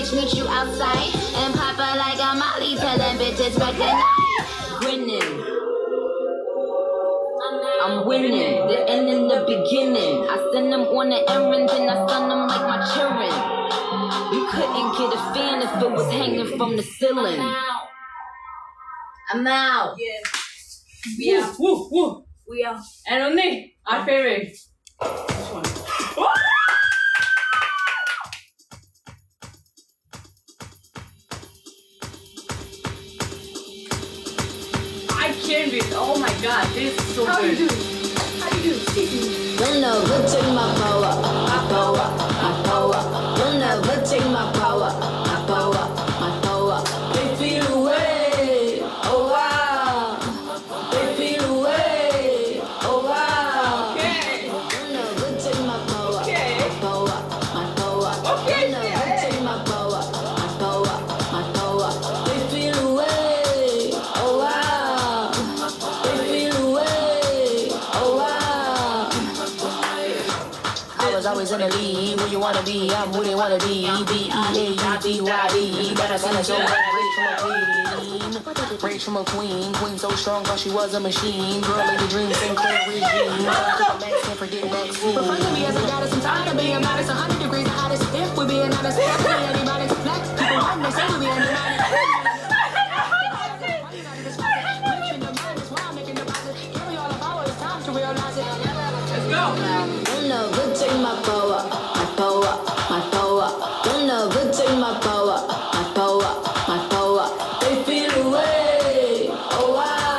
bitch, meet you outside. And pop her like a Molly, telling bitches back the night. Winning. I'm winning. The end and the beginning. I send them on the errands and I send them like my children. You couldn't get a fan if it was hanging from the ceiling. I'm out. Yeah. We are. Woo, woo. We are. And only our favorite. Which one? I can't read. Oh my god, this is so good. How do you do? Don't never take my power. My power. My power. Don't never take my power. My power. My power. They feel away. Oh wow. They feel away. Oh wow. Okay. Don't never take my power. Okay. My power. My power. Okay. Don't never take my power. My power. My power. They feel away. Oh wow. They feel away. Oh wow. I was always in the lead. Where you wanna be? I'm where you wanna be. B-E-A-U-D-Y-D. Better send it so rage from a queen. Queen so strong, thought she was a machine. Girl in the dream, Sinclair regime. Max can't forget vaccine. But fun to me as a goddess, I'm tired of being modest. 100 degrees the hottest. If we're being honest, if we're anybody. Black people want they say we're being honest. Let's go. Don't never take my power, my power, my power. Don't never take my power, my power, my power. They feel away, oh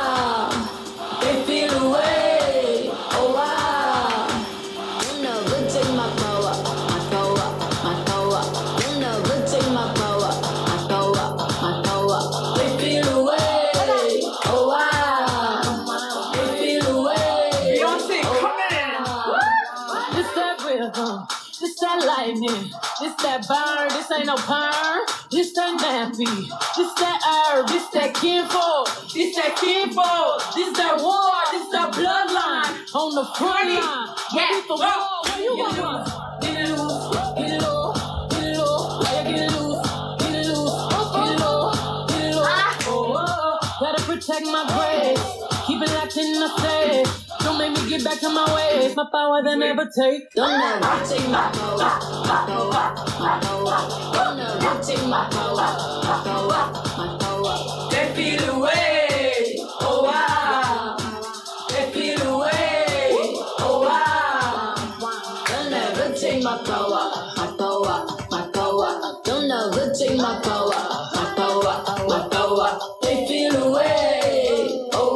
wow. They feel away, oh wow. Don't never take my power, my power, my power. Don't never take my power, my power, my power. They feel away, oh wow. They feel away. Beyonce, come in. This that rhythm, this that lightning, this that burn, this ain't no burn, this that nappy, this that herb, this that kinfolk, this that kinfolk, this that war, this that bloodline on the front line. Yeah. The war, where you want? Get it loose, get it low, get it low, yeah, get it loose, get it loose, get it low, get it low. Oh, gotta protect my grace, keep it locked in the safe. Don't make me get back to my ways. My power they never take. Don't never take my power, my power, my power. Don't never take my power, my power, my power. They feel away. Oh wow. They feel away. Oh wow. Don't never take my power, my power, my power. Don't never take my power, my power, my power. They feel away. Oh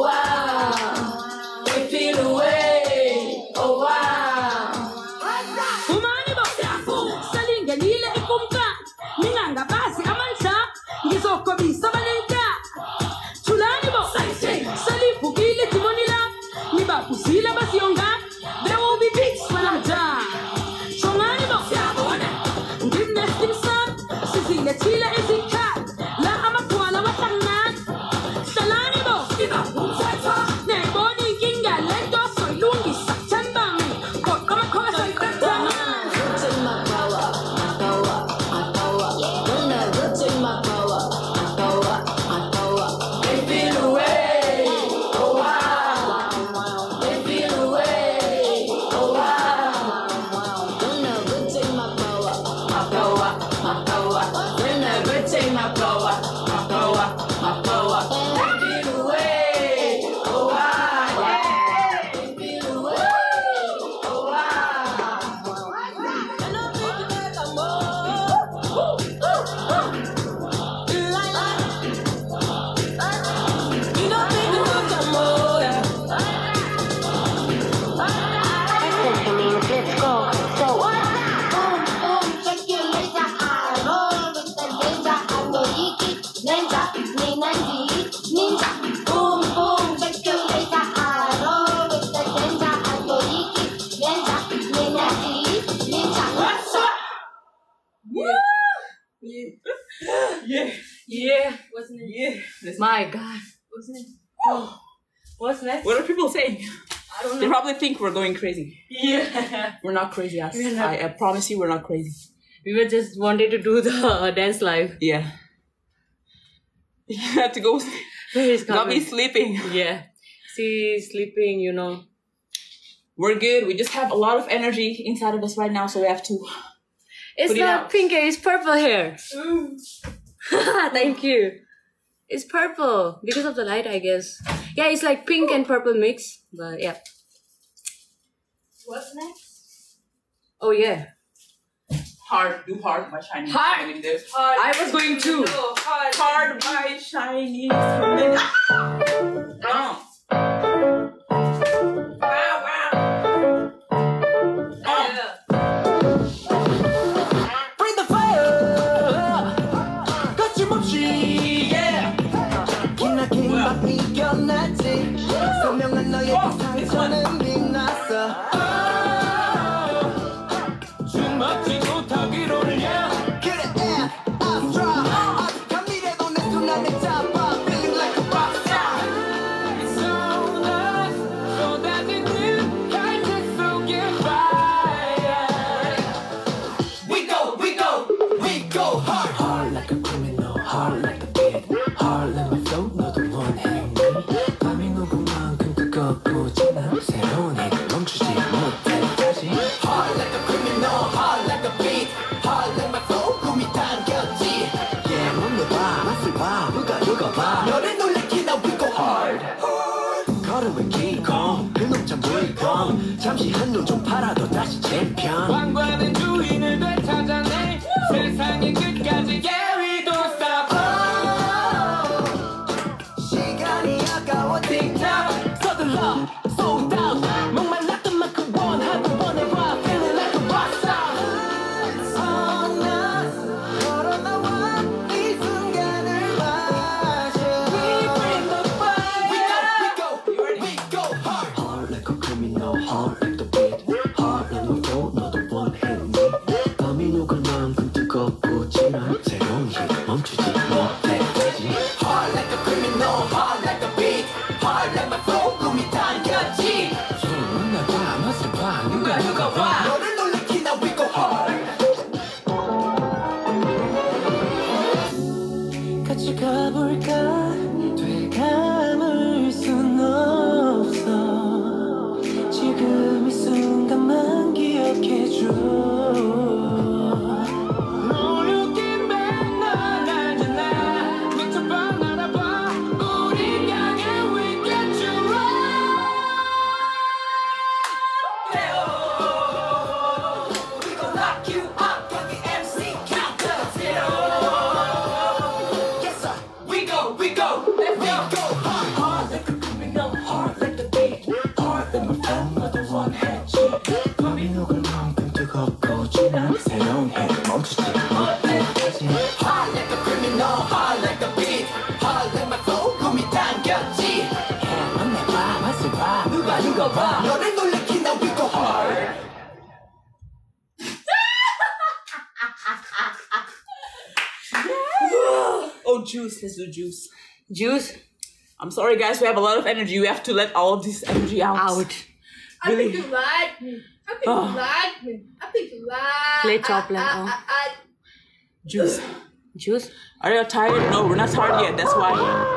wow. They feel away. Oh wow. Umani basiafu salinga lile ikumka Minanga basi amansa Ngizoko bisa balenka Chulani bo Salifu kile timonila Niba kusila basi yonga There will be pigs when I'm done Chongani bo Ngimne stimsan Sizile chile ezika La amatwala watangan Salani bo Neboni kinga lento soy lungi September Kot kama kosa Take my power, my power, my power. Don't never take my power, my power, my power. They feel away. Oh wow. They feel away. Oh wow. Don't never take my power, my power, my power. Don't never take my power, my power, my power. They feel away. Oh wow. Yeah. They feel away. Oh wow. Let's go. So boom, boom, check your laser. I roll with the ninja. I go yiki, ninja, ninja. Boom, boom, check your laser. I roll with the ninja. I go yiki, ninja, ninja. What's up? Yeah. Yeah. What's next? Yeah. That's My God. What's next? Oh. What's next? What are people saying? I don't They know. probably think we're going crazy. Yeah. We're not crazy, We're not. I promise you we're not crazy. We were just wanted to do the dance live. Yeah. You have to go. Where is Got me Carmen? sleeping. Yeah. She's sleeping, you know. We're good. We just have a lot of energy inside of us right now, so we have to. It's Put it not out. pink hair, it's purple hair. Thank you. It's purple because of the light, I guess. Yeah, it's like pink and purple mix. But yeah. What's next? Oh yeah. Heart, do Heart by Chinese. Heart. Feminine. Hard. I was going to. Heart by Chinese. Feminine. Oh. Bring the fire 거침없이 yeah 기나긴 밤 이겨냈지 선명한 너의 상처는 빛났어 주먹 쥐고 타기로를 그래 I'm strong 어떡한 미래도 내 손 안에 잡아 Feeling like a rockstar It's on us 쏟아지는 갈색 속의 fire We go hard. Hard like a criminal, hard like the beat. Hard like my flow, 너도 원해. 밤이 녹은 만큼 뜨겁고 진한 새로운 힘 멈추지 못해 다시. Hard like a criminal, hard like a beat. Hard like my flow, 꿈이 당겼지. Yeah, 몸도 봐, 맛을 봐, 누가 봐. 너를 놀래키나 we go hard. 걸음을 기고, 근엄찬 불kom. 잠시 한눈 좀 팔아도 다시 챔피언. 왕관은 주인을 되찾아내. 세상의 끝까지 yeah we don't stop 시간이 아까워 틱톡 서둘러 sold out 목말랐던 만큼 원하고 원해봐 Feeling like a rockstar It's on us 걸어나와 이 순간을 마셔 We bring the fire We go hard Hard like a criminal hard like the beat Hard like my flow 너도 원해 밤이 녹을 만큼 뜨겁고 진한 새로운 힘 멈추지 못해 다시 Hard like a criminal, hard like a beat Hard like my flow, 꿈이 당겼지 손 나봐, 맛을 봐, 누가 봐 너를 놀래키나 we go hard 같이 가볼까 되감을 순 없어 지금 이 순간만 기억해줘 새로운 해 멈추지 못해 다시 Hard like a criminal, hard like a beat Hard like my flow, 꿈이 당겼지 해만 내봐, 맛을 봐 누가 봐 너를 놀래키나 we go hard Oh, juice. Let's do juice. Juice I'm sorry, guys. We have a lot of energy. We have to let all of this energy out. out. I think you like me. I think you like me. I think you like Play top line. Juice. Juice. Are you tired? No, we're not tired yet. That's why.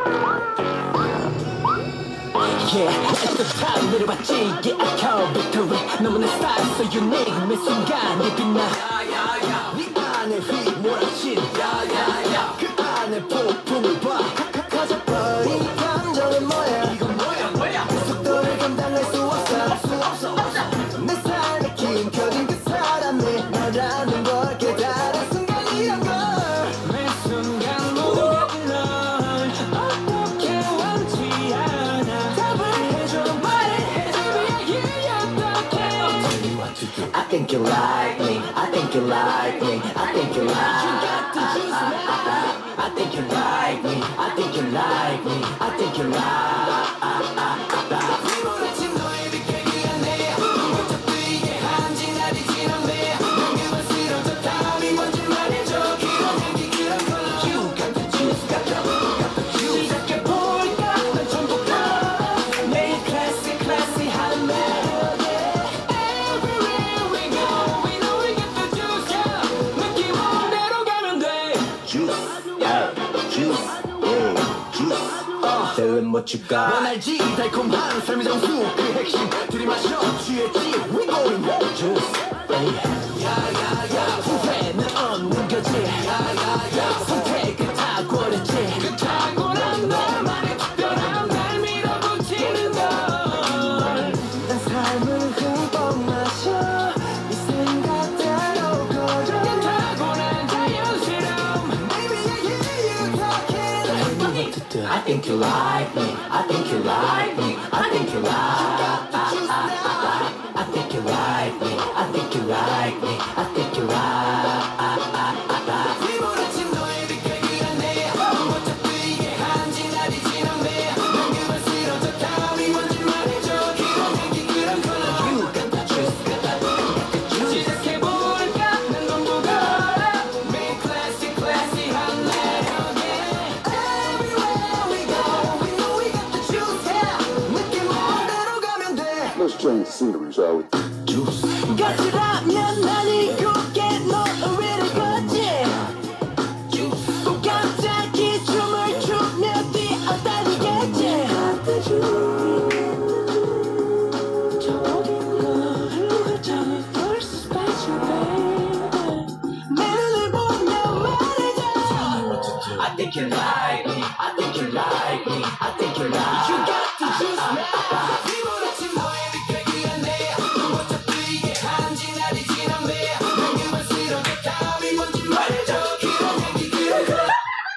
Yeah, it's the time 내려봤지 Yeah, I call victory 너무 내 style so unique 매 순간이 빛나 네 안에 휘몰아친 그 안에 폭풍을 봐 가져버린 감정은 뭐야 이건 뭐야 속도를 감당할 수 없어 내 삶에 김켜진 그 사람이 너라는 걸 깨달은 순간이란 걸매 순간 모두가 널 어떻게 원치 않아 답을 해줘 말해줘 I think you like me I think you like me I think you like me I think you like me I think you like me I think you like 휘몰아친 너의 빛깔기가 내 어차피 이게 한진하리 지나네 난 그만 싫어져 다음이 뭔지 말해줘 그런 향기 그런 컬러 You got the juice got the juice 시작해볼까 난 전부 다 매일 classy classy 하는 melody Everywhere we go we know we get the juice yeah 느끼 juice, yeah, juice. Tell them what you got. 넌 알지 달콤한 삶의 정수 그 핵심 들이마셔 취했지 we going home juice. 야야야 후회는 없는 거지. 야야야 선택을 탁월했지. 그 탁월한 너만의 특별한 날 밀어붙이는 걸. 난 삶을 흠뻑 마셔 이 생각대로 걸어. 난 탁월한 자연스러움. Baby I hear you talking. I think you like me. I think you like me. I think you like. I think you like me. I think you like me. I think you like. 휘몰아친 너의 빛깔 내 어차피 이게 한진아리지 넌내 난 그만 쓰러져 다음이 뭔지 말해줘 그런 향기 그런 컬러 You got the juice got the juice 시작해볼까 난 너무 걸어 매일 classy classy 한 매력에 Everywhere we go we know we got the juice yeah 느낌 그대로 가면 돼 Let's change the scenery, shall we? juice 거칠하면 난 이곳에 너를 거지 또 갑자기 춤을 추며 뛰어다니겠지 내 눈을 보며 말해줘 I think you like me I think you like me I think you like me You got the juice now 휘몰아친 너의 빛깔 내 어차피 이게 한진아리지 넌내 난 그만 쓰러져 다음이 뭔지 말해줘 그런 향기 그런 걸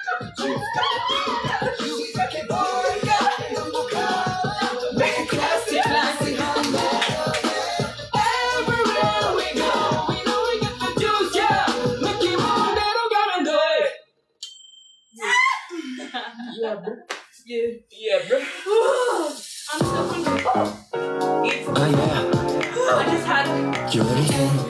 시작해볼까 너무 커 매일 classy classy 한 매력에 Everywhere we go we know we got the juice yeah 느낌 그대로 가면 돼 Yeah, bro. Yeah, bro. I'm so hungry. yeah I just had You ready?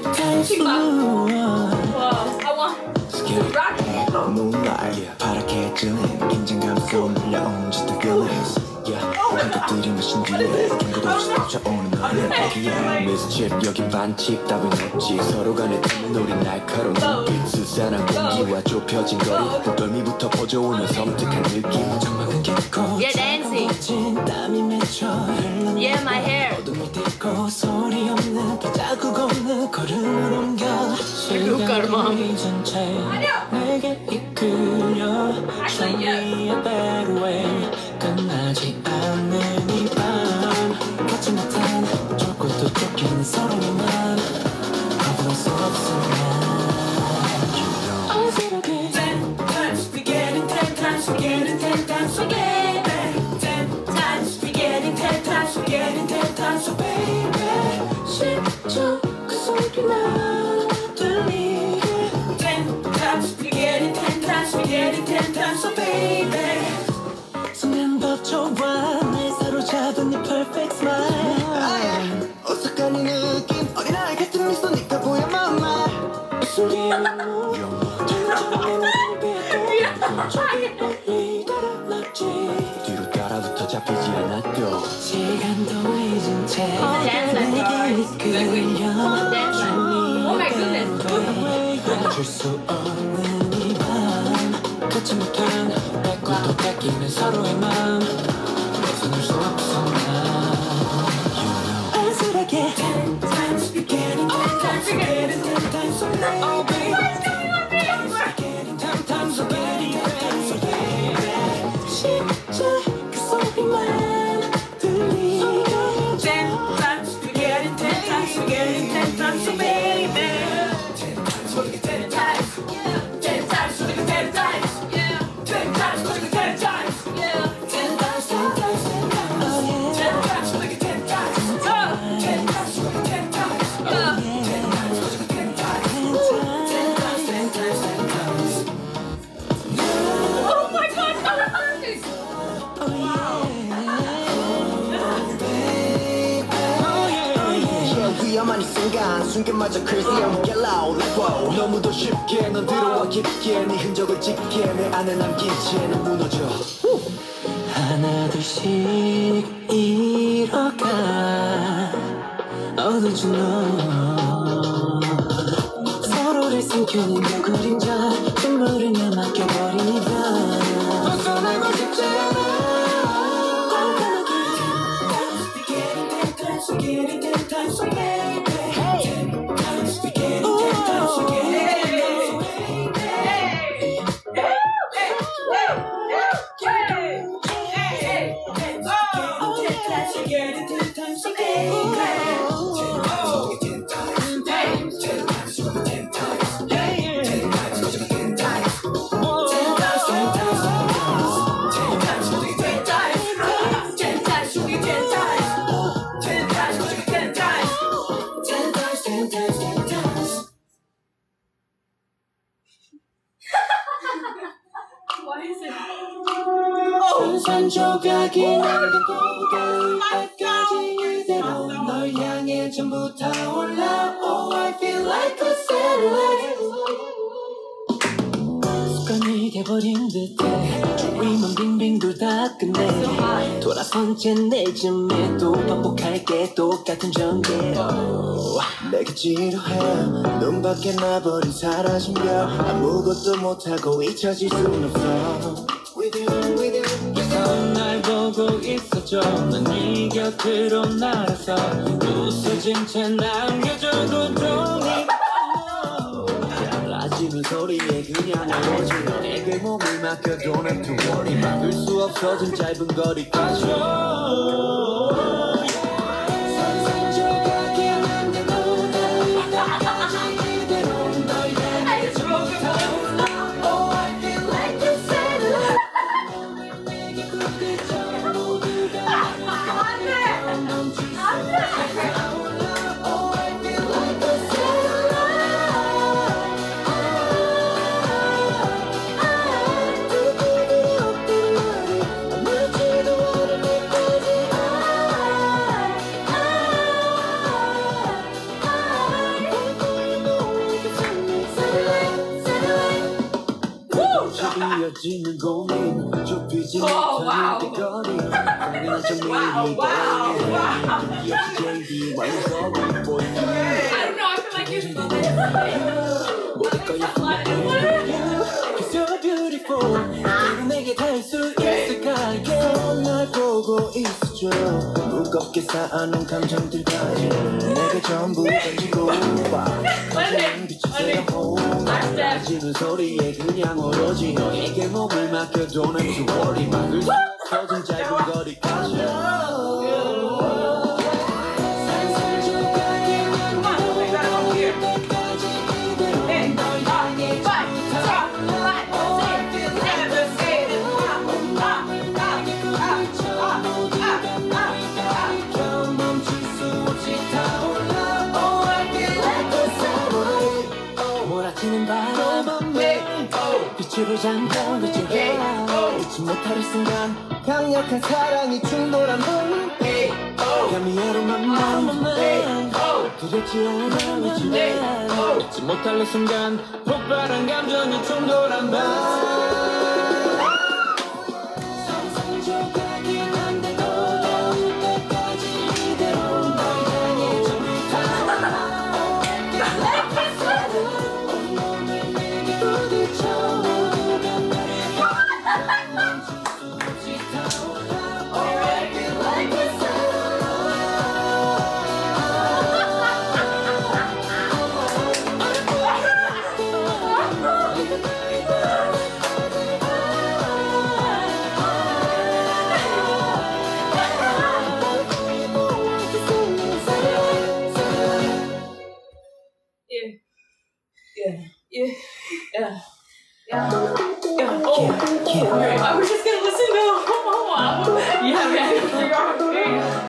wow. I want to rock it. Moonlight 파랗게 찌는 긴장감 쏟아올라온 just the feelings Yeah 한껏들이 마신 뒤에 경고도 없이 쫓아오는 너를 보기에 Mischief 여긴 반칙 따윈 없지 서로 간의 틈은 우린 날카로운 눈빛 스산한 공기와 좁혀진 거리 목덜미부터 퍼져오는 섬뜩한 느낌 정막은 깊고 Yeah, dancing. 땀이 맺혀 Yeah, my hair. 어둠을 딛고 소리 없는 발자국 없는 걸음을 옮겨 Look at mom. 전체 내게 이끌려 Show me a better way 끝나지 않는 이 밤 갖지 못한 좁고 또 쫓기는 서로의 맘 거부할 수 없으면 어지럽게 10 times forgetting 10 times forgetting 10 times forgetting 10 times forgetting 10 times forgetting 10 times so baby 쉽죠 그 소리만 들리게 10 times forgetting 10 times forgetting 10 times so baby 손은 법 좋아 날 사로잡은 네 perfect smile 어색한 이 느낌 어린아이 같은 미소 네가 보여 mama 소리에 눈물 빨리 따라놨지 뒤로 따라붙어 잡히지 않았죠 시간도 잊은 채 내게 이끌려 Oh my goodness. 멈출 수 없는 이 밤 갖지 못한 뺏고 또 뺏기는 서로의 맘 벗어날 수 없어 난 안쓰하게 10 times forgetting 10 times forgetting 10 times so oh baby 10 times so baby 10 times so baby 쉽죠 그 소리만 들리게 10 times forgetting 10 times forgetting 10 times so baby 10 times forgetting 10 times 10 times forgetting 10 times 10 times forgetting 10 times 10 times 10 times 10 times 10 times forgetting 10 times 10 times forgetting 10 times 10 times forgetting 10 times 10 times 10 times 10 times Oh my god, that was perfect. 위험한 이 순간마저 crazy and get loud like wow 너무도 쉽게 넌 들어와 깊게 네 흔적을 짙게 내 안에 남긴 채 넌 무너져 하나 둘씩 잃어가 어두운 너 서로를 삼켜낸 그 그림자 눈물을 내맡겨버린 이 밤 한 조각이 남겨도 닿을 때까지 이대로 널 향해 전부 타올라. Oh, I feel like a satellite. 습관이 돼버린 듯해. 주위만 빙빙 돌다 끝내. 돌아선 채 내쯤에 또 반복할게. 똑같은 전개. 내게 지루해. 눈 밖에 나버린 사라진 별. 아무것도 못하고 잊혀질 순 없어. With you. 계속 날 보고 있었죠. 난 네 곁으로 날아서 부서진 채 남겨준 고통이 달라지는 소리에 그냥 오로지 너에게 몸을 맡겨도 난 too worry. 막을 수 없어진 짧은 거리까지. 상상 조각이 남겨도 닿을 때까지 이대로 널 향해 전부 타올라. Oh, I feel like a satellite. 내게 부딪혀 모두가 멈출 수 없게 타올라. Oh, I feel like a 이어지는 고민 좁히지 못하는 길거리 당연한 점이 보이네. 역시 JD 완성이 보이네. I don't know, I feel like you're supposed to. 모든 걸 Cause you're beautiful. 그리고 내게 닿을 수 있을까. 계속 날 보고 있어줘. 무겁게 쌓아놓은 감정들까지 내게 전부 던지고 봐. 가장 빛이 달라지는 소리에 그냥 오로지 너에게 몸을 맡겨도 난 too worry. 막을 수 없어진 짧은 거리까지. 상상 조각이 남겨도 닿을 때까지 이대로 널 향해 전부 타올라. Oh, I feel like a satellite. 나에게 부딪혀 모두가 날 가리켜 멈출 수 없이 타올라. Oh, I feel like a satellite. 몰아치는 바람에 빛으로 잠깐 그치게 잊지 못할 순간 강력한 사랑이 충돌한 분 야미야로 맘만 두렵지 않아 외치네 잊지 못할 순간 폭발한 감정이 충돌한 밤 상상 조각이 난데도 닿을 때까지 이대로 널 향해 전부 다 온몸을 내게 부딪혀 모두가 날 멈출 수 없이 타올라. Oh, I feel like a I was just gonna listen to the whole album. Yeah, man.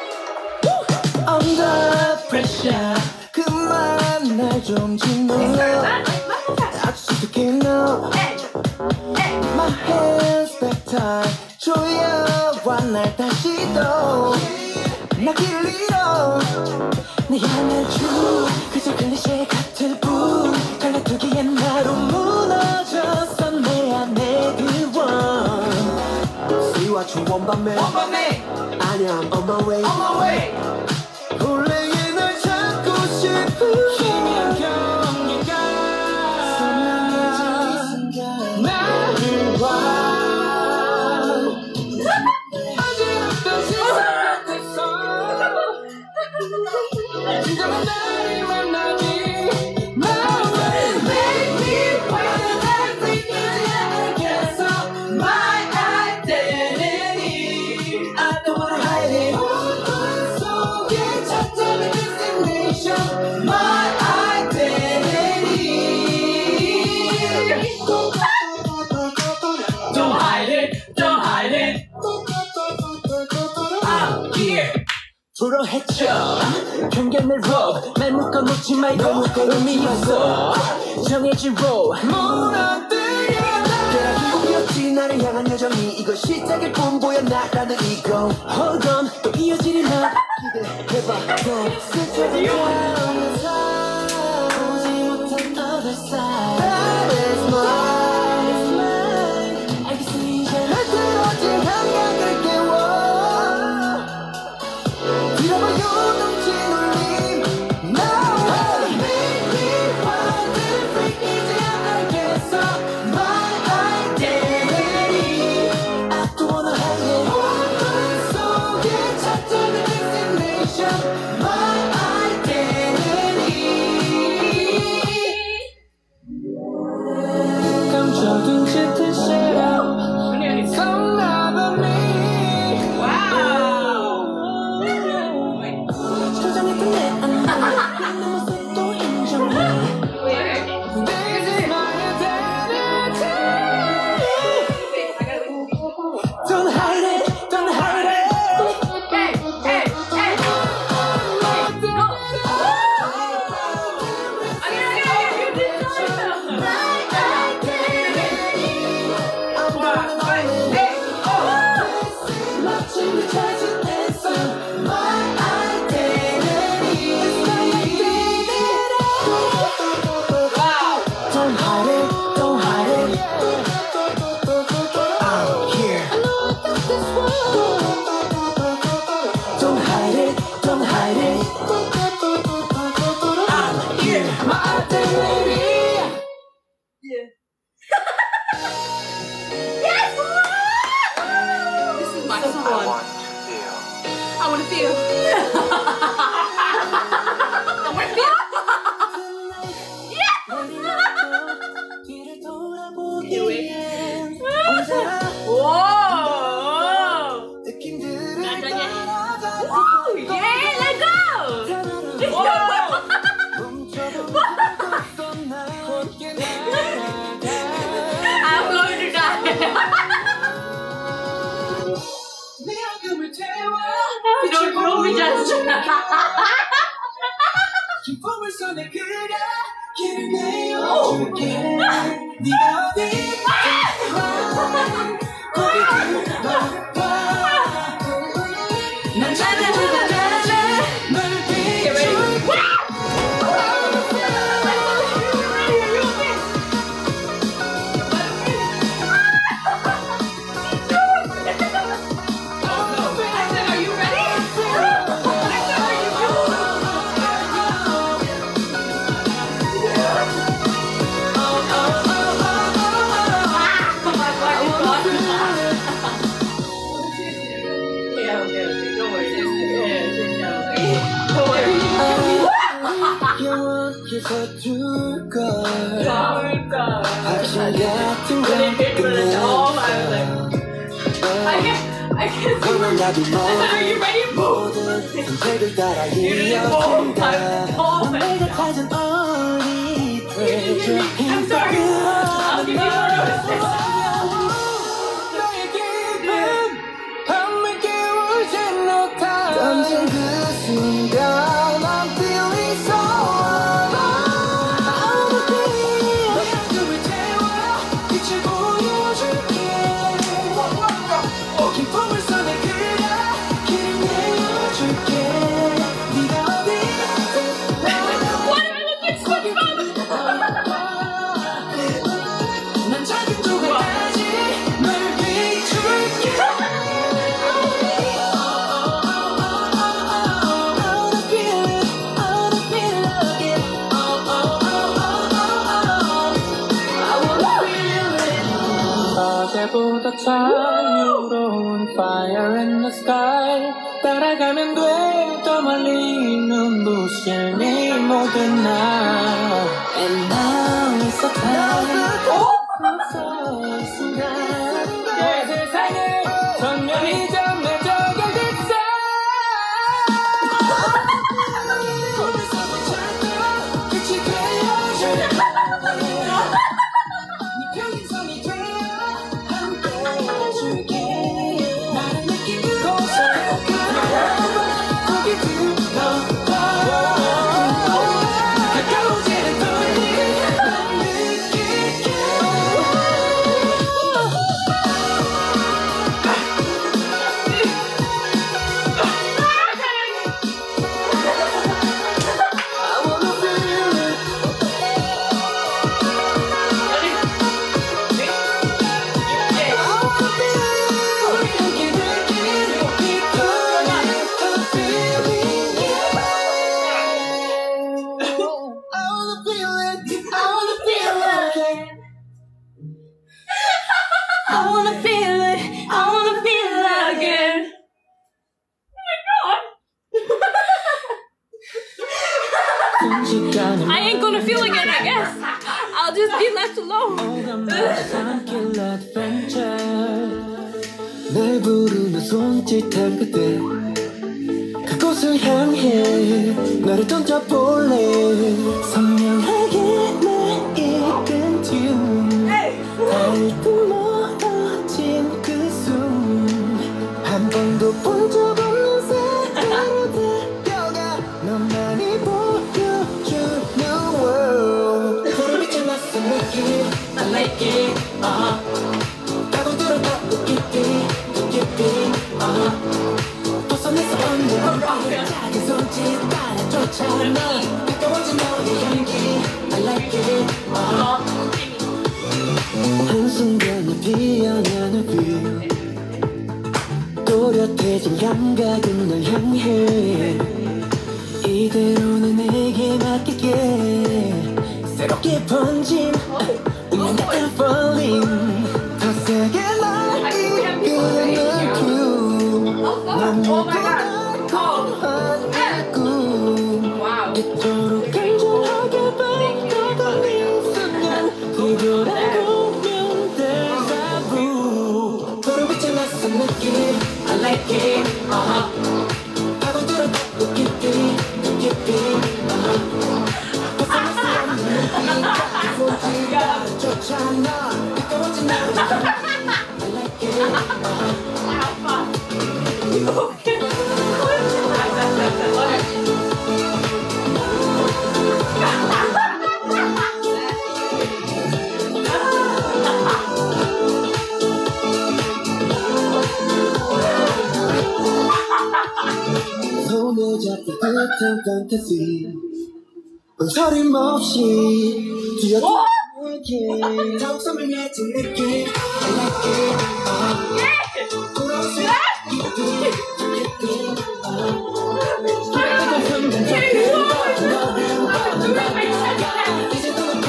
Under pressure 그만 날 좀 짓눌러 아주 솔직히 너 My hands back time 조여와 날 다시 또 나 길을 잃어 내 향한 줄 그저 클리셰 같을 뿐 갈라두기엔 나로 무너졌어 내 안에 그원 씨와 추원 밤에 아니야 I'm on my way 홀레에 널 찾고 싶은 희미한 경계가 선명해진 이 순간 나를 와 Don't hide it, don't hide it. I'm here. 불어헤쳐 편견을 rob 날 묶어놓지 말고 의미 있어 정해진 role 무너뜨려라 나를 향한 여정이 이거 시작일 뿐 보여 나라는 이거 Hold on 또 이어지리만 기대해봐 더 스쳐가면서 보지 못한 other side That is mine 알겠으니 이제 날 들어진 감각을 깨워 들어봐요 넘친 울림 Now make me wild and freak 이제 알겠어 My identity I don't wanna hide it 어둠 속에 찾아낸 destination My identity 감춰둔 짙은 shadow Some other me 조정했던 내 안녕 내 모습도 인정해 This is my identity Don't hide it, don't hide it 멋진 듯 찾은 answer My identity It's my identity Don't hide it, don't hide it I'm here Don't hide it, don't hide it I'm here My identity This is my song. I want to feel. I want to feel. 뒤를 돌아보기엔 언제나 Whoa! 느낌들을 난장해. 따라가지고 Yeah, let go! I'm going to die. Don't throw me just. 기쁨을 손에 그려 길을 내어줄게 네가 어디 거기 들어봐 난 찾아줄게 널 비출게 Are you ready? 서툴걸 아침 같은 건 I can't see 너는 나도 Are you ready? 모든 선택을 따라 이어진다 내가 가진 only pleasure I'm sorry. I'll give you more notice. 너의 기분 밤을 깨우지 못한 던진 그 순간 I'm feeling so alive I'm feeling 내 어둠을 태워 빛을 보여줄게 기쁨을 손에 그려 길을 내어줄게 네가 어디든 난 작은 조각까지 널 비출게 어제보다 자유로운 fire in the sky 따라가면 돼 더 멀리 눈부실 네 모든 날 And now is the time 서 이 순간 내 세상에 선명히 정해져가 됐어 꿈에서 못 찾던 빛이 되어줄게 네 밤이 되어 함께 해줄게 나를 느낀 그곳에 거기 들러봐 가까워지는 떨림 난 느낄게 I ain't gonna feel again, I guess. I'll just be left alone. 날 부르며 손짓한 그때 그곳을 향해 나를 던져볼래 선명하게 날 이끈 듀 발끝 멀어진 그 숨 한 번도 본 적 없는 색으로 들려가 너만이 보여주는 world 구름이 낯선 느낌 I like it 파고들어가 깊이 벗어내서 없는 작은 손짓 따라 쫓아나 가까워진 너의 향기 I like it 한순간에 피어나는 뷰 또렷해진 감각은 널 향해 이대로는 내게 맡길게 새롭게 번진 운명 같은 falling 더 세게 날 이끄는 뷰 난 누구나 거한 꿈 이토록 간절하게 바라던 이 순간 이거라고면 데자부 푸른빛의 낯선 느낌 I like it 파고들어 더 깊이 벗어날 수 없는 이 손짓 따라 쫓아나 가까워진 나의 I like it 손에 잡힐 듯한 판타지 망설임 없이 뛰어들게 더욱 선명해진 느낌 I like it 돌아올 수 이제 너는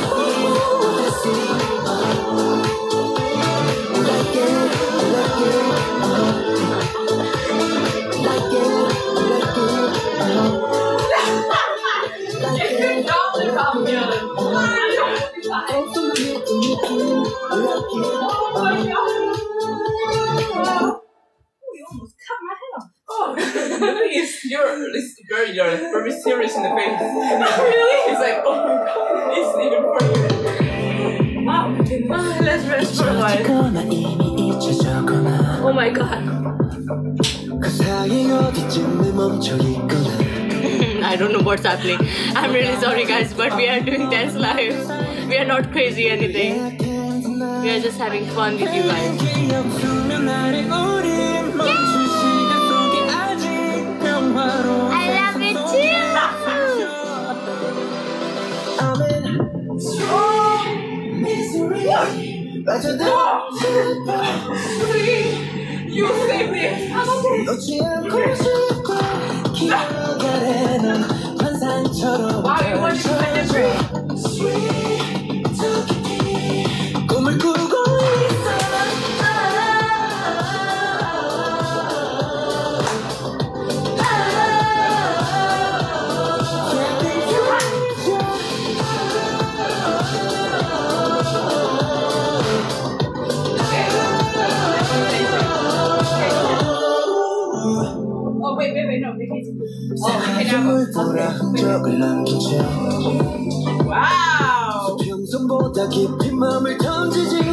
You're very serious in the face. Really? It's like, oh my god, it's even for you. Let's rest for a while. Oh my god. I don't know what's happening. I'm really sorry guys, but we are doing dance live. We are not crazy anything. We are just having fun with you guys. I love it You saved me. I'm Wow, you want to Wow!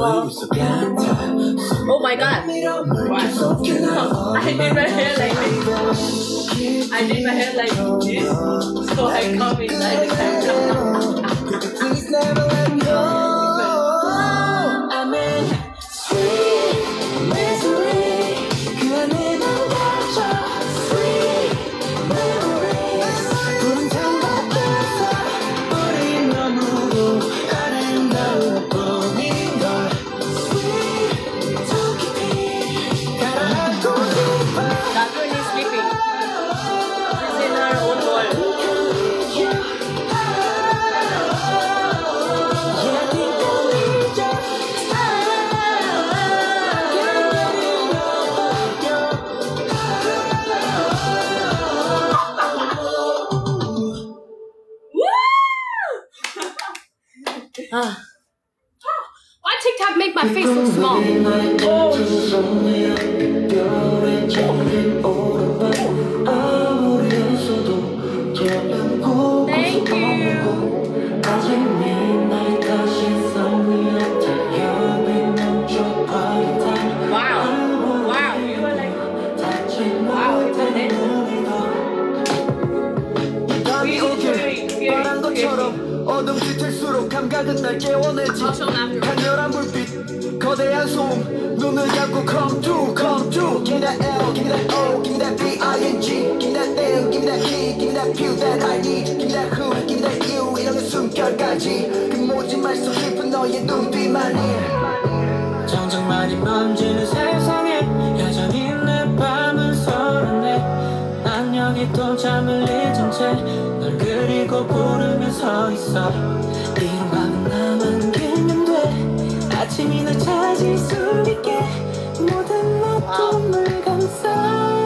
Oh my god. I did my hair like this. I did my hair like this. So I come inside the camera. Please never let go. I'm in sweet misery. 그 안에 난 갇혀 sweet memories. 푸른 창밖에서 우리 너무도 아름다워 보인 걸 sweet 저 깊이 가라앉고 싶어. That one is sleeping. She's in her own world. Why TikTok make my face so small? Thank you. Wow. Wow, you are like, wow, it's a net. 바란 것처럼 어둠 짙을수록 감각은 날 깨워내지 강렬한 불빛 거대한 소음 눈을 감고 come true Give me that L, give me that O, give me that B-I-N-G Give me that L, give me that key, give me that feel that I need Give me that who, give me that you 이런 게 숨결까지 그 모진 말 속 깊은 너의 눈빛만이 정적만이 번지는 세상에 여전히 내 밤은 서른해 난 여기 또 잠을 잊은 채 널 그리고 부르며 서 있어 이런 밤은 나만 길면 돼 아침이 널 찾을 수 있게 모든 어둠을 감싸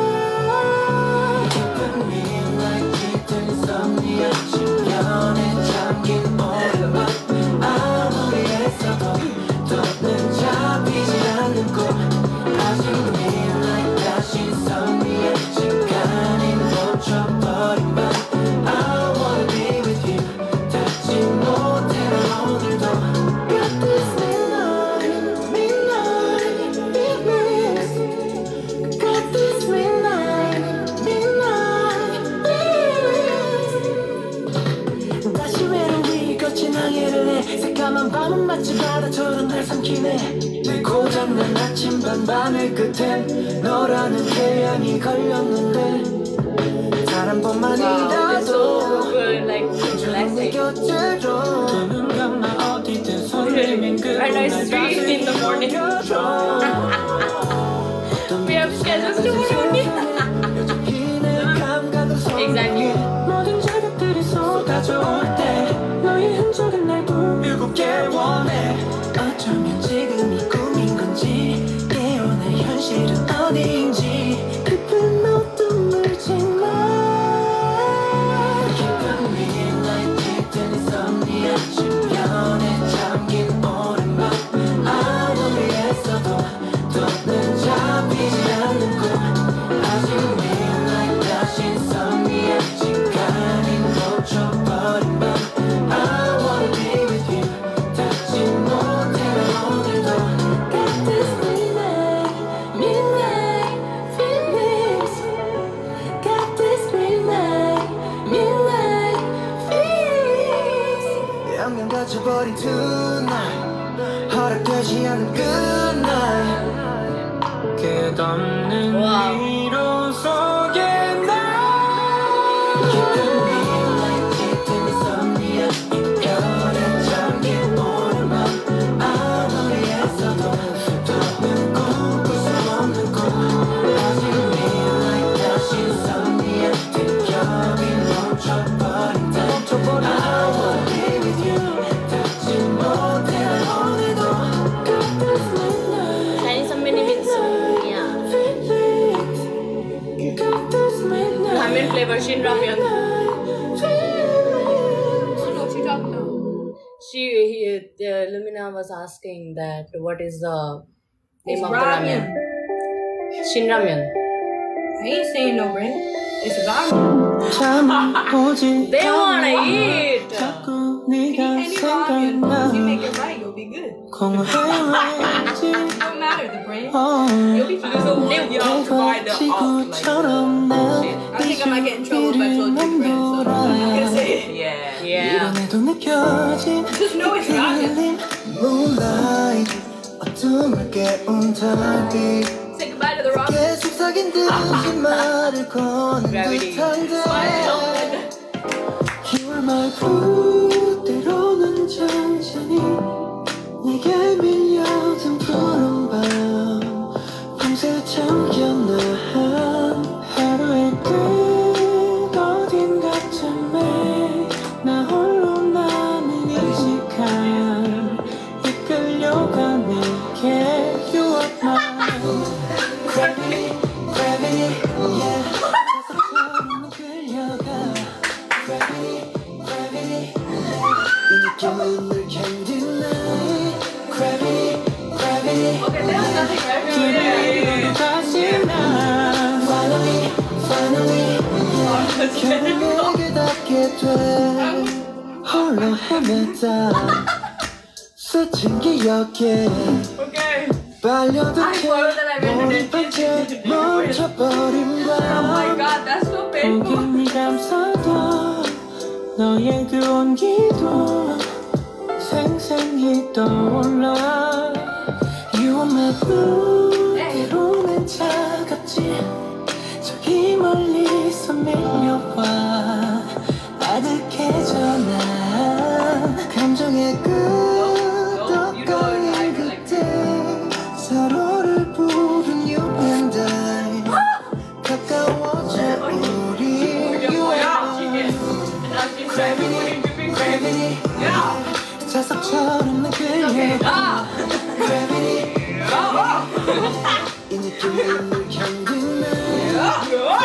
깊은 midnight 짙은 insomnia 침연에 잠긴 오르막 아무리 애써도 더는 잡히지 않는 꿈 아직 midnight 다시 insomnia 시간이 멈춰버린 밤 I wanna be with you 닿지 못해 난 오늘도 Got this midnight feelings Got this midnight feelings 다시 외로이 거친 항해를 해 새까만 밤은 마치 바다처럼 날 삼키네 내 고장난 아침 반바늘 끝엔 너라는 태양이 걸렸는데 단 한 번만이라도 Like 내 곁에 줘 눈 감아 어디든 설레민 그 Right now it's 3 in the morning. We have schedules tomorrow. Exactly. 모든 자극들이 쏟아져올 때 너의 흔적은 날 불밀고게 원해 어쩌면 지금이 꿈인 건지 깨어날 현실은 어디인지 깊은 어둠을 지나 깊은 midnight 짙은 insomnia 침연에 잠긴 오랜밤 아무리 애써도 더는 잡히지 않는 꿈 아직 midnight 다시 insomnia 시간이 멈춰버린 밤 I wanna be with you 닿지 못해 난 오늘도 Got this midnight feelings Got this midnight feelings 양면 갇혀버린 tonight 허락되지 않은 good night 끝없는 Wow. 위로 속에 나 깊은 midnight 짙은 insomnia 이별에 잠긴 오랜밤 아무리 애써도 더는 꿈꿀 수 없는 꿈 아직 midnight 다시 insomnia 뒷겹이 멈춰버린 날 I wanna be with you 닿지 못해 난 오늘도 Got this midnight Chinese somebody means yeah. feelings Got this midnight Ramen flavor Shin Ramyun. Lumina was asking that what is the name of the ramen? Shin Ramyun. I ain't saying no brand. It's ramen. 참 오지 They wanna eat. 자꾸 네가 Any ramen. If you 생각나 make it right, you'll be good. 공허해지 Don't matter the brand. You'll be fine. There's a one young provider of like 지구처럼 shit. I think I might get in trouble if I told you the brand, so I'm not gonna say it. Yeah. 이번에도 느껴진 Just know it's Gaga. Moonlight 어둠을 깨운 달빛 Say goodbye to the rock. 계속 사귄 듯이 말을 거는 Gravity. 듯한데 Smile. You are my blue 때로는 천천히 내게 밀려든 푸른 밤 밤새 잠겨난 하루의 끝 어딘가쯤에 나 홀로 남은 이 시간 이끌려가 내게 You are my gravity, gravity, yeah 자석처럼 끌려가 Gravity, gravity, 이 느낌은 늘 견딘 나의 Gravity, gravity, Okay, there's nothing right here. 다시 나 Finally, finally, yeah 결국 내게 닿게 돼 홀로 헤맸다 스친 기억에 Okay. 빨려든 채 more than I've ever did. 몰입한 채 멈춰버린 Oh my 밤 god, that's so painful. 고개를 감싸다 너의 그 온기도 생생히 떠올라 You are my blue 때로는 차갑지 저기 멀리서 밀려와 아득해져 난 감정의 끝 엇갈린 그때 서로를 부른 You and I 가까워져 우리 You and I Gravity, gravity 자석처럼 난 끌려가 Gravity 이 느낌을 늘 견딘 나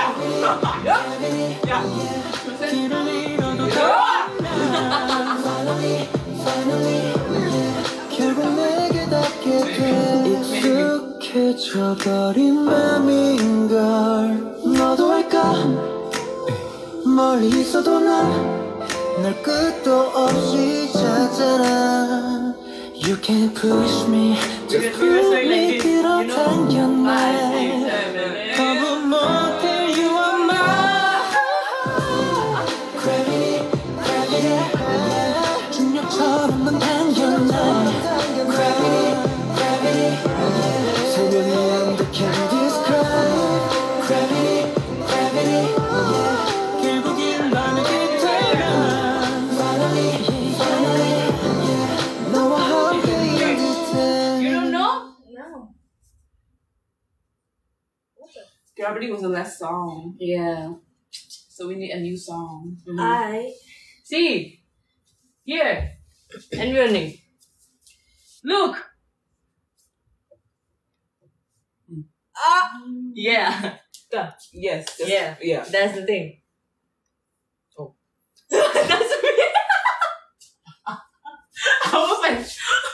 Gravity 길을 잃어도 다 Finally, finally 결국 내게 닿게 돼 익숙해져 버린 맘인걸 너도 알까 멀리 있어도 난 널 끝도 없이 찾아라 You can't push me Just pull me 끌어당겨 날 거부 못해 You are my Gravity, gravity yeah. 중력처럼 넌 당겨 날 Gravity, gravity yeah. 설명이 안 돼 Can't describe Gravity, gravity yeah. 결국엔 나는 그때가 Finally, finally yeah. 너와 함께인 듯해 You don't know? No. Gravity was the last song. Yeah. So we need a new song. I. See. Here. And running. Look. Yeah. Yes. Yeah. Yeah. That's the thing. Oh. That's me. I was like,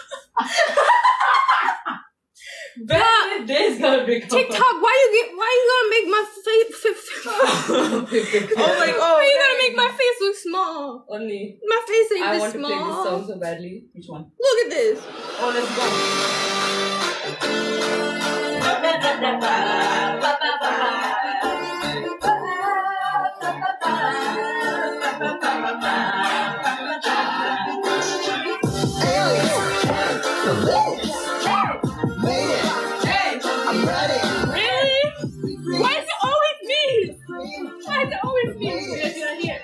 Better this gonna be TikTok, why you gonna make my face Oh my god. why you gonna make my face look small? Only. My face ain't I this want to play this small. song so badly. Which one? Look at this. Oh, let's go. Really? Why is it always me? Why is it always me? You're here.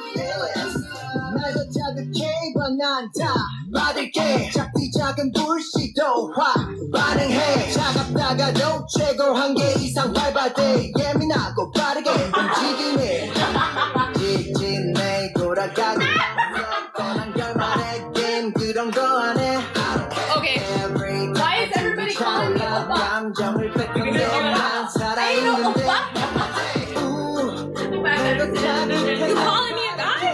날도 자극해 반한다 받을게 작디 작은 불씨도 확 반응해 차갑다가도 최고 한계 이상 밟아대 예민하고 빠르게 움직이네 직진해 돌아가고 뻔한 결말의 게임 그런 거 안 해 Okay. Why is everybody calling me oppa? 감정을 뺏겨내 난 Ain't no 살아있는데 oppa. You calling me a guy?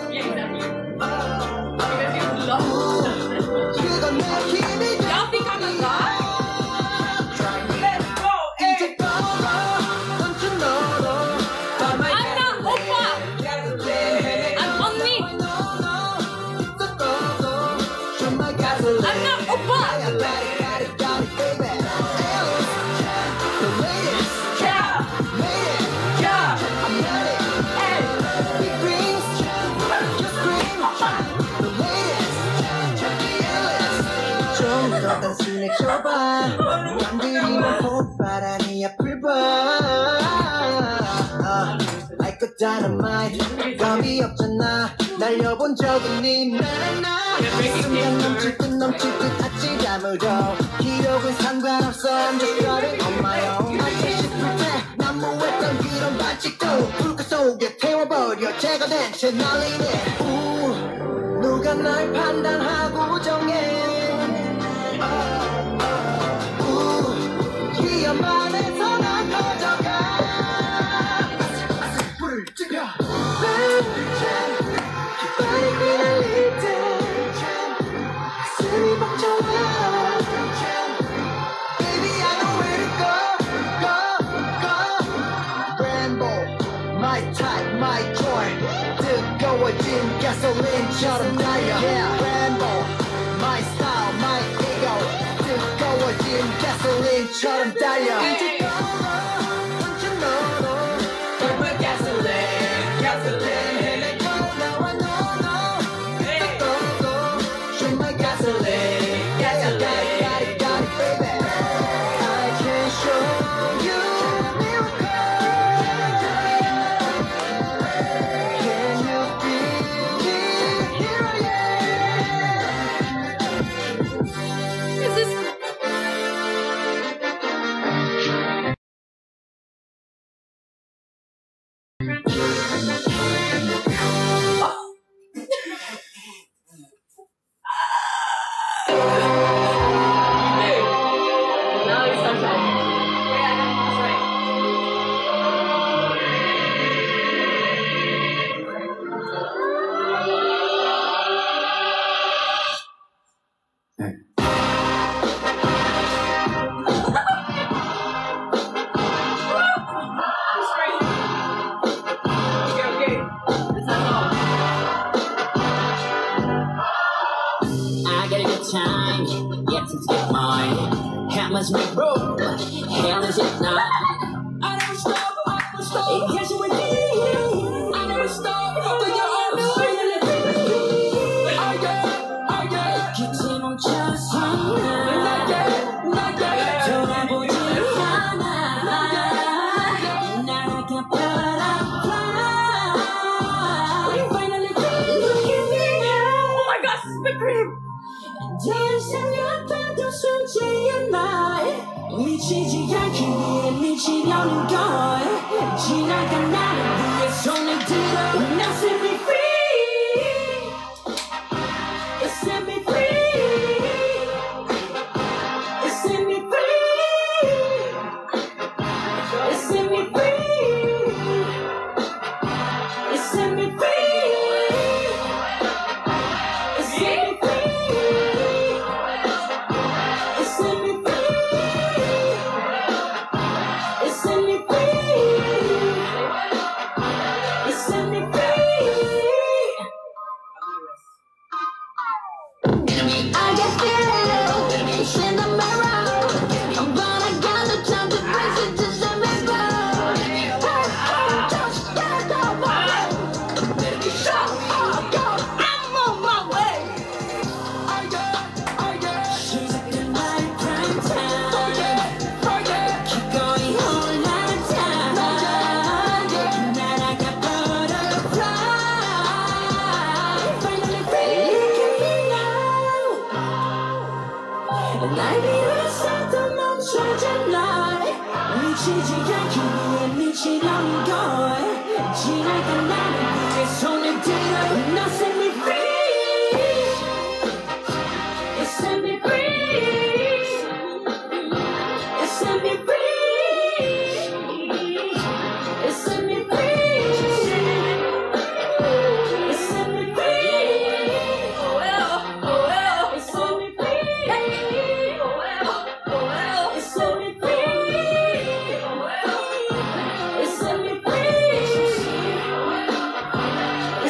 그건 내 힘이 Y'all think I'm a guy? Let's go. 이제 걸어 던진 너로 I'm 들어봐 건드리면 폭발하니 앞을 봐 Like a dynamite 감이 없잖아 날려본 적은 있나 순간 넘칠 듯 아찔함으로 기록은 상관없어 I'm just starting on my own 마치 싶을 때 난무했던 그런 반칙도 불꽃 속에 태워버려 제거된 채 날리네 누가 날 판단하고 정해 기억 안에서 난 커져가 불을 지펴 깃발이 휘날릴 때 가슴이 벅차와 Baby I know where to go Rainbow My type, my joy 뜨거워진 가솔린처럼 달려 Rainbow My style, my ego 뜨거워진 가솔린처럼 달려 이제 걸어 던진 너로 Purple gasoline, gasoline Let go now I know go Show my gasoline, gasoline Got it, baby I can show you a miracle Can you feel it? Here I am Is this? Now it's sunshine. Yeah, that's right. Okay. That's all. I got a good time, yet to get mine. Hammers me bro, hell is it not? I never stop, in case you were deep. I never stop, but you're all finally free. I get, kitchen on just not yet, 돌아보지 않아. 나가 butterfly. Finally free, look at me now. Oh my God, spit cream. 대상이었다도 숨지 않아 미치지 않기 위해 미치려는 걸 지나간 나를 위해 손을 들어 Now set me free Set me free Set me free Set me free Set me free Set me free 날 위해서도 멈춰잖아 미치지 않기 위해 미치려는 걸 지나간 나를 위해 손을 들어 Now set me free Set me free Set me free Set me free Set me free Oh well, oh well. Set me free Oh well, oh well. Set me free Oh well. Set me free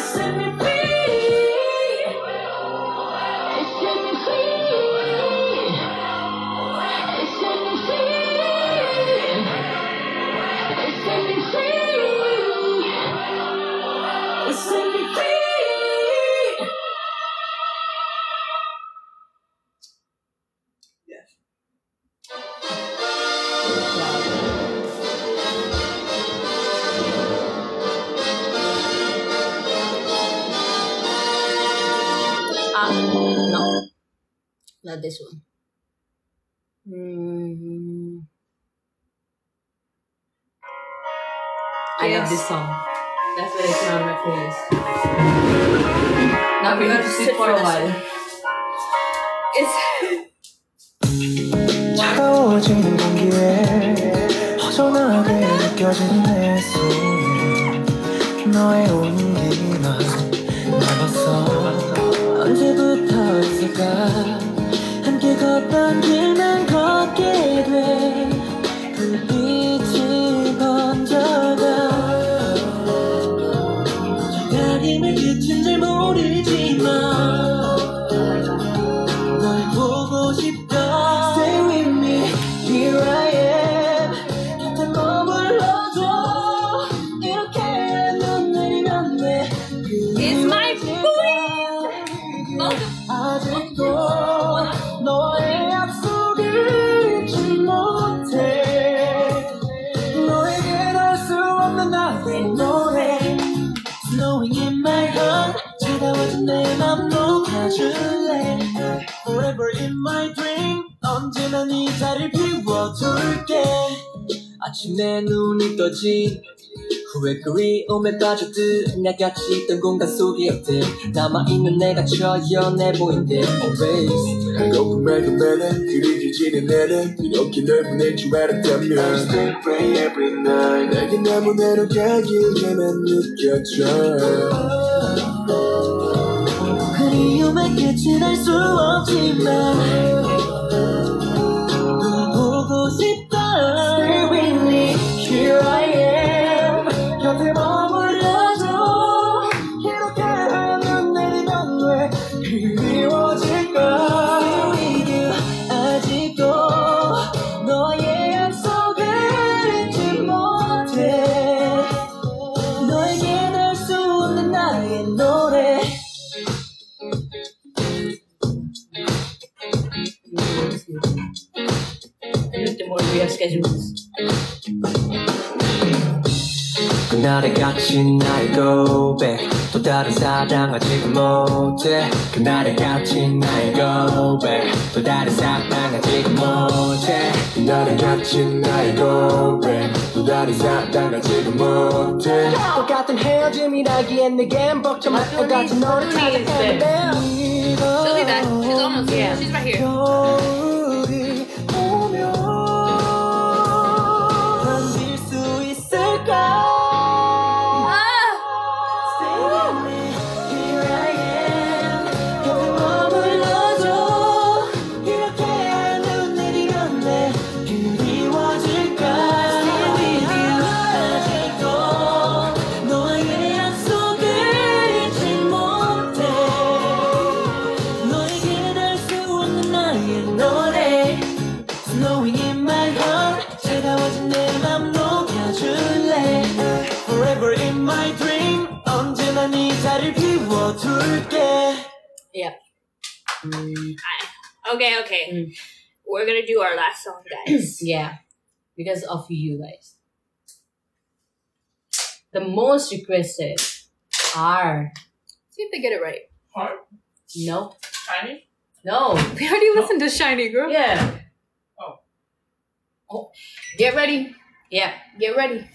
not this one. I love this song. That's why it's not on my playlist. Now we have to sit for a while. It's 차가워지는 공기에 허전하게 느껴지는 내 손 너의 온기만 남았어 언제부터였을까 함께 걷던 길만 걷게 돼 불빛이 번져가 기다림의 끝은 잘 모르지만 널 보고 싶다 Stay with me, here I am 곁에 머물러줘 이렇게 눈 내리면 돼 It's my 아직도 너의 약속을 잊지 못해 너에게 닿을 수 없는 나의 노래 Snowing in my heart 차가워진 내 맘 녹아줄래 Forever in my dream 언제나 네 자리를 비워둘게 아침 내 눈이 떠진 후회 그리움에 빠져든 나같이 있던 공간 속의 어때 남아있는 내가 저 연해 보인대 Always 배고픈 맑은 매는 그리 길지는 내는 이렇게 널 보낼 줄 알았다면 I still pray every night 내게 너무나도 가기에만 느껴져 그리움의 끝은 알 수 없지만 널 보고 싶다 Stay with me, here I am 곁에 머물러줘 이렇게 눈 내리면 왜 그리워질까 Stay with you 아직도 너의 약속을 잊지 못해 너에게 닿을 수 없는 나의 노래 we have schedules. 그날의 갇힌 나의 고백 또 다른 사랑 아직 못해 그날의 갇힌 나의 고백 또 다른 사랑 아직 못해 그날의 갇힌 나의 고백 또 다른 사랑 아직 못해 똑같은 헤어짐이라기엔 내겐 벅차만 똑같은 너를 찾아 She'll be back. She's almost here. She's right here. 겨울이 오면 견딜 수 있을까 Stay with me, here I am 곁에 머물러줘 이렇게 눈 내리면 내 그리워질까 Stay with you 아직도 너의 약속을 잊지 못해 너에게 닿을 수 없는 나의 노래 Snowing in my heart 차가워진 내 맘 녹여줄래 Forever in my dream 언제나 네 자리를 비워둘게 Yep. Okay. We're gonna do our last song, guys. Yeah, because of you guys. The most requested are See if they get it right. Hard? no, Shiny? no. We already listened to Shiny Girl. Yeah. Oh. Get ready. Yeah, get ready.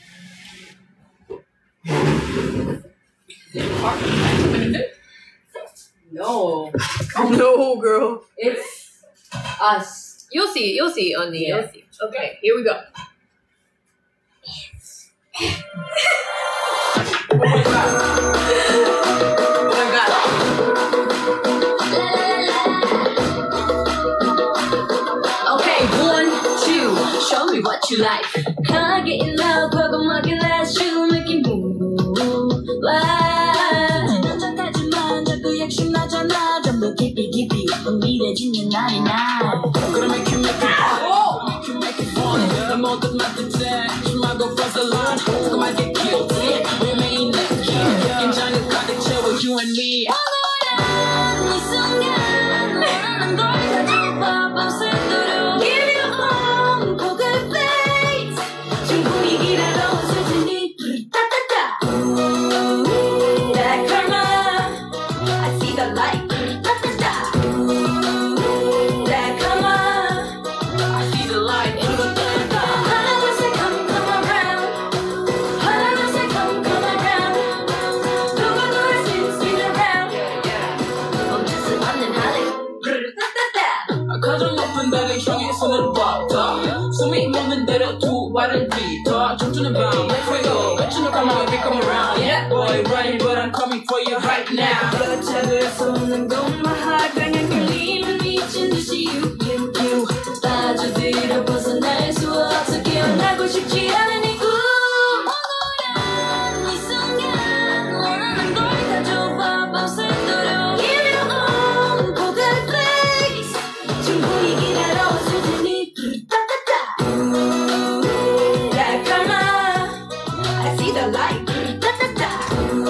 No, Oh no, girl. it's us. You'll see on the Yeah. you'll see. Okay, here we go. Oh my god. Okay, 1, 2, show me what you like. I get in love, but I'm like last you make it move. 지난적하지만 자꾸 욕심나잖아. 전부 깊이 흥미해지는 날이 날. Gonna make you hot Make you fun 널 모두 맡을게 심하고 벗어라 조금만 get guilty Remain like 긴장을 가득 채워 you and me 억울한 이 순간 원하는 걸 가져봐 밤새도록 Give you all poker face 충분히 기다려온 수준이 따따따 That karma I see the light 따따따 little two, what a three. Talk, jump to the bound. Let's go. Bet you know come on, come around. Yeah, boy, running, but I'm coming for you right now. 벽차를 쏟는 것마하 강한 끌림을 미친 듯이 you 빠져들어 벗어날 수 없어 깨어나고 싶지 않은 이 꿈 억울한 이 순간 원하는 걸 다 줘봐 밤새도록 이리로 고갈 place 충분히 기다려 왔을 테니 따따따 That karma I see the light 따따따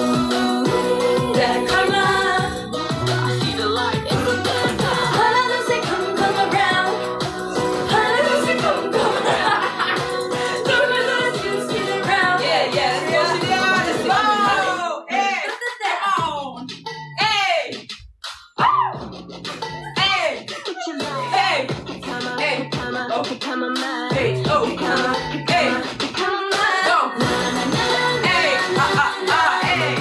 That karma I see the light 하나 둘 셋 come around 하나 둘 셋 come around 돌고 돌아 spin spin around Yeah, yeah, let's go. Let's go. Hey, come on. Hey. Hey. Hey. Hey. Oh. Hey. Oh. Hey. Go. Hey. Hey.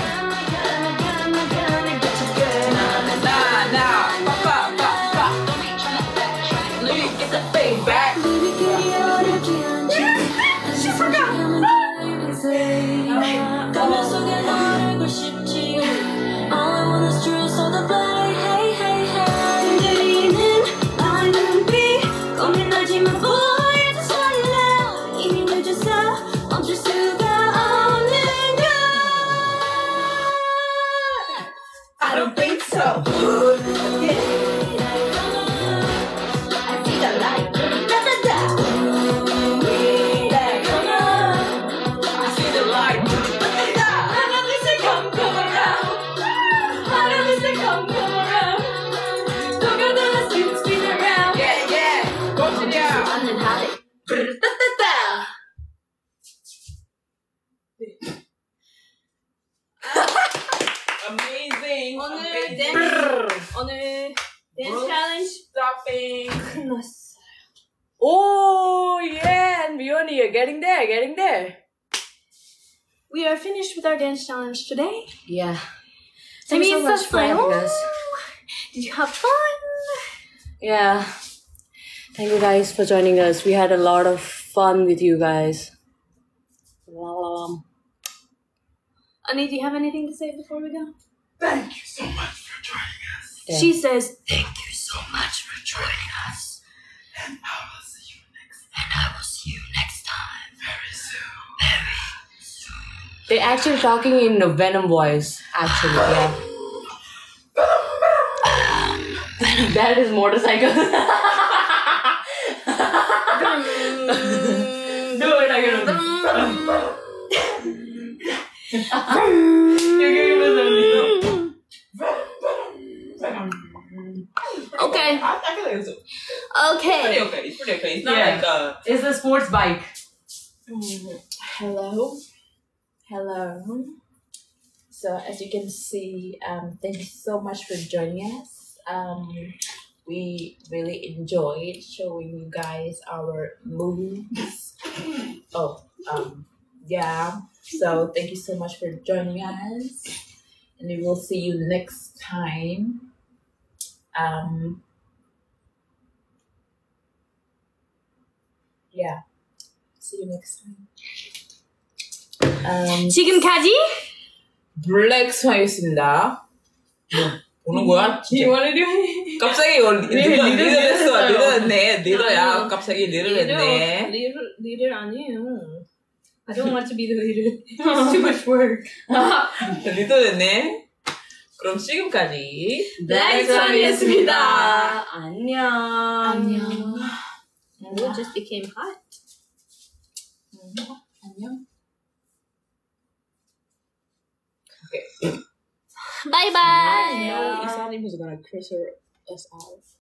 Nah. Pa. Let me get the thing back. She forgot. 가면 속에 널 알고 싶지 All I want is truth so the play Hey hey hey 흔들리는 나의 눈빛 고민하지만 boy I just want it now 이미 늦었어 멈출 수가 없는 걸 I don't think so. I see the light Da-da-da That color I see the light. 하나 둘 셋 come around 하나 둘 셋 come around 돌고 돌아 spin around Yeah. Go to down. 않는 하루 따따따 Amazing. 오늘 Amazing. 오늘 댄스 챌린지 Stopping. 끝났어. Oh yeah, and Mioni, you're getting there. We are finished with our dance challenge today. Yeah. Thank you so much for having us. Did you have fun? Yeah. Thank you guys for joining us. We had a lot of fun with you guys. Ani, do you have anything to say before we go? Thank you so much for joining us. Yeah. She says, Thank you so much for joining us. And I will see you next And I will see you next time. very soon. They're actually talking in a Venom voice, actually, yeah. That is motorcycle. Do it again. okay. I feel like it's Okay. pretty okay. It's pretty okay. It's not Yeah. like It's a sports bike. Hello. So as you can see, thank you so much for joining us. We really enjoyed showing you guys our moves. Yeah. So thank you so much for joining us, and we will see you next time. Yeah. See you next time. 지금까지 블랙 스와이였습니다. 보는 거야? 갑자기 리더됐네. 리더야. 갑자기 리더됐네. 리더 아니에요. I don't want to be the leader. It's too much work. 리더됐네. 그럼 지금까지 블랙 스완이었습니다. 안녕. We just became hot. 안녕. Bye bye. No, Isani was gonna curse us out.